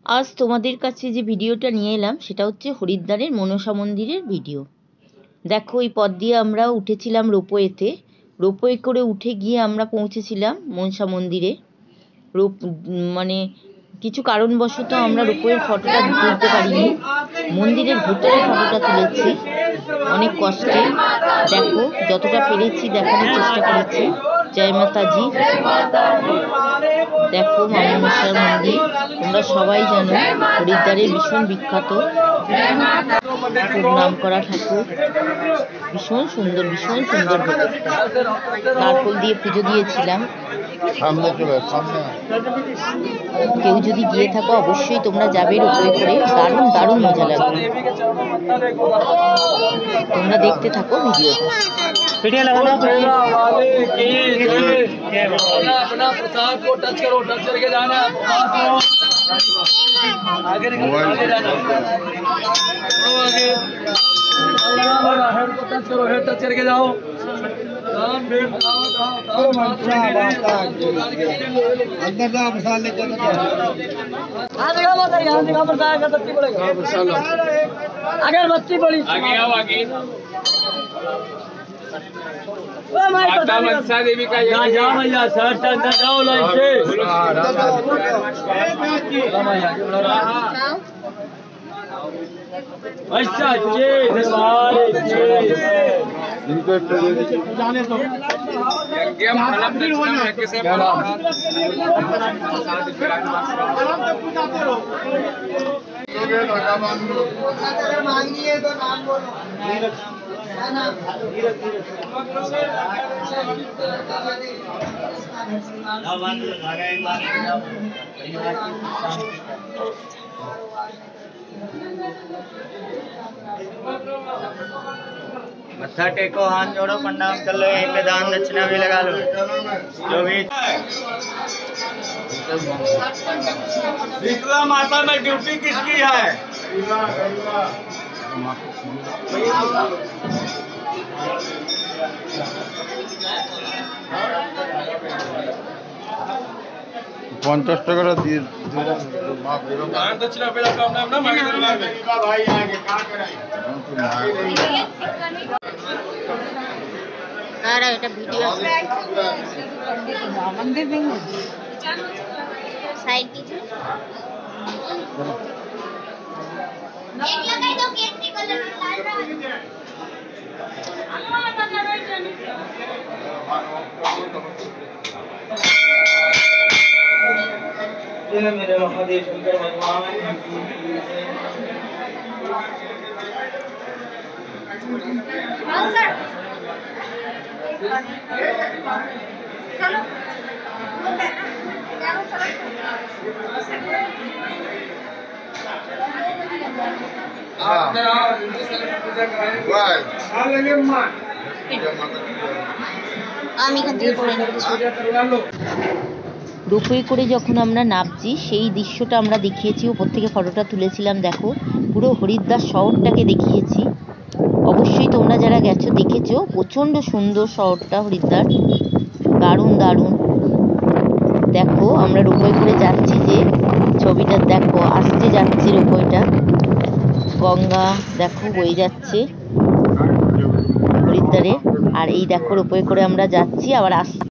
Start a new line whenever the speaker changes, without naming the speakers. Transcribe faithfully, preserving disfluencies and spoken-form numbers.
আজ তোমাদের কাছে যে ভিডিওটা নিয়ে এলাম সেটা হচ্ছে হরিদ্বারের মনসা মন্দিরের ভিডিও। দেখো এই পথ দিয়ে আমরা উঠেছিলাম রোপওয়েতে। রোপওয়ে করে উঠে গিয়ে আমরা পৌঁছেছিলাম মনসা মন্দিরে। রোপ মানে কিছু কারণবশত আমরা রোপওয়ের ফটোটা তুলতে পারিনি, মন্দিরের ভেতরে ফটোটা তুলেছি অনেক কষ্টে। দেখো যতটা পেরেছি দেখানোর চেষ্টা করেছি। জয় মাতাজি। দেখো মা মনসার মন্দির, তোমরা সবাই জানো হরিদ্বারের ভীষণ বিখ্যাত, খুব নাম করা ঠাকুর। ভীষণ সুন্দর ভীষণ সুন্দর ভেতরটা। তারপর দিয়ে পুজো দিয়েছিলাম। কেউ যদি গিয়ে থাকো অবশ্যই তোমরা যাবে রোপওয়ে করে, দারুণ দারুণ মজা লাগবে। তোমরা দেখতে থাকো ভিডিওটা।
वीडियो लगाना अपना प्रसाद को टच करो, टच करके जाना, आगे निकल आगे जाना, आगे हेड को टच करो, हेड टच करके जाओ।
अंदर जाओ प्रसाद लेके
हाँ दिखा माता यहाँ दिखा प्रसाद का बत्ती पड़ेगा, अगर बत्ती पड़ी आगे आओ आगे। माता मनसा देवी का यहाँ जाओ भैया, सर से अंदर जाओ लाइन से। अच्छा जी दरबार इनको जाने दो। यज्ञम फलम दक्षिणम यज्ञ से अगर मांगिए तो नाम बोलो।
मत्था टेको, हाथ जोड़ो, प्रणाम कर लो, यहीं पे दान दक्षिणा भी लगा लो जो भी। शीतला माता में ड्यूटी किसकी है?
পঞ্চাশ টাকাটা দিয়ে
এটা ভিডিও মন্দির সাইড দিকে एक लगाई दो केसरी कलर में लाल रहा
है। मेरे महादेव शंकर भगवान
हाँ सर चलो
আমি এখান থেকে করে নিচ্ছি। রোপওয়ে করে যখন আমরা নামছি সেই দৃশ্যটা আমরা দেখিয়েছি, ওপর থেকে ফটোটা তুলেছিলাম। দেখো পুরো হরিদ্বার শহরটাকে দেখিয়েছি। অবশ্যই তোমরা যারা গেছো দেখেছো, প্রচণ্ড সুন্দর শহরটা হরিদ্বার, দারুণ দারুণ। দেখো আমরা রোপওয়ে করে যাচ্ছি, যে ছবিটা দেখো আসতে যাচ্ছি রোপওয়েটা, গঙ্গা দেখো বয়ে যাচ্ছে হরিদ্বারে। আর এই দেখো রোপওয়ে করে আমরা যাচ্ছি, আবার আস